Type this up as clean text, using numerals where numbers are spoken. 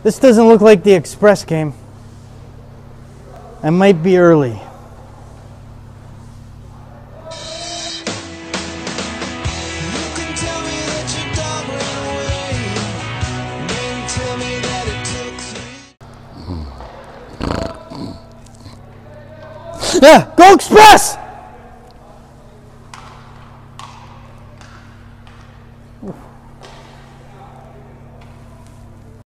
This doesn't look like the express game. I might be early. Yeah, go Express!